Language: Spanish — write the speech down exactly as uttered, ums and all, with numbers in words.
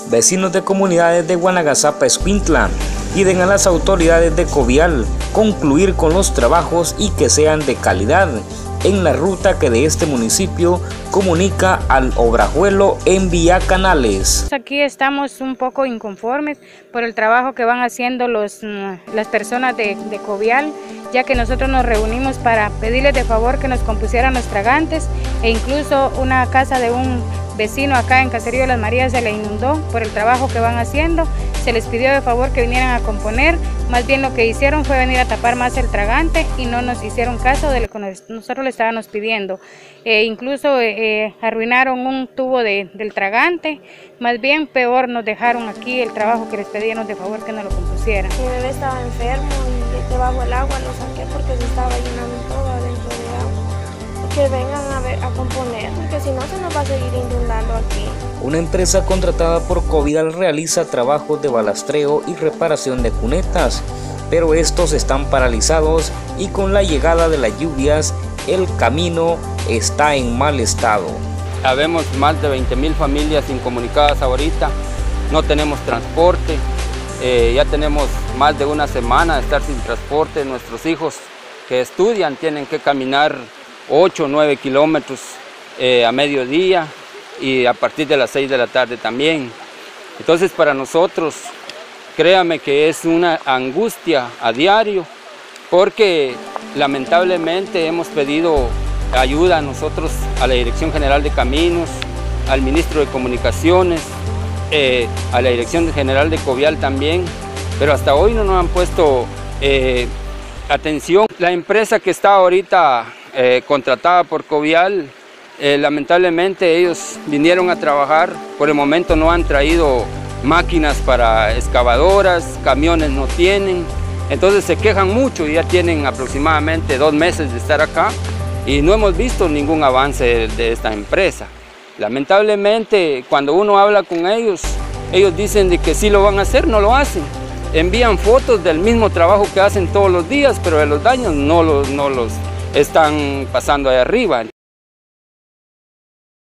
Vecinos de comunidades de Guanagasapa, Escuintla, piden a las autoridades de Covial concluir con los trabajos y que sean de calidad en la ruta que de este municipio comunica al Obrajuelo en Vía Canales. Aquí estamos un poco inconformes por el trabajo que van haciendo los, las personas de, de Covial, ya que nosotros nos reunimos para pedirles de favor que nos compusieran los tragantes, e incluso una casa de un vecino acá en Caserío de las Marías se le inundó por el trabajo que van haciendo. Se les pidió de favor que vinieran a componer, más bien lo que hicieron fue venir a tapar más el tragante y no nos hicieron caso de lo que nosotros le estábamos pidiendo. Eh, incluso eh, arruinaron un tubo de, del tragante, más bien peor nos dejaron aquí el trabajo que les pedíamos de favor que nos lo compusieran. Mi bebé estaba enfermo y debajo del agua lo saqué porque se estaba llenando todo adentro de agua. Que vengan a, ver, a componer, porque si no se nos va a seguir inundando aquí. Una empresa contratada por Covial realiza trabajos de balastreo y reparación de cunetas, pero estos están paralizados y con la llegada de las lluvias el camino está en mal estado. Habemos más de veinte mil familias incomunicadas ahorita, no tenemos transporte, eh, ya tenemos más de una semana de estar sin transporte. Nuestros hijos que estudian tienen que caminar ocho o nueve kilómetros eh, a mediodía y a partir de las seis de la tarde también. Entonces para nosotros, créame que es una angustia a diario, porque lamentablemente hemos pedido ayuda a nosotros, a la Dirección General de Caminos, al Ministro de Comunicaciones, eh, a la Dirección General de Covial también, pero hasta hoy no nos han puesto eh, atención. La empresa que está ahorita Eh, contratada por Covial, eh, lamentablemente ellos vinieron a trabajar, por el momento no han traído máquinas para excavadoras, camiones no tienen, entonces se quejan mucho y ya tienen aproximadamente dos meses de estar acá y no hemos visto ningún avance de, de esta empresa. Lamentablemente cuando uno habla con ellos, ellos dicen de que sí lo van a hacer, no lo hacen. Envían fotos del mismo trabajo que hacen todos los días, pero de los daños no los, no los están pasando ahí arriba.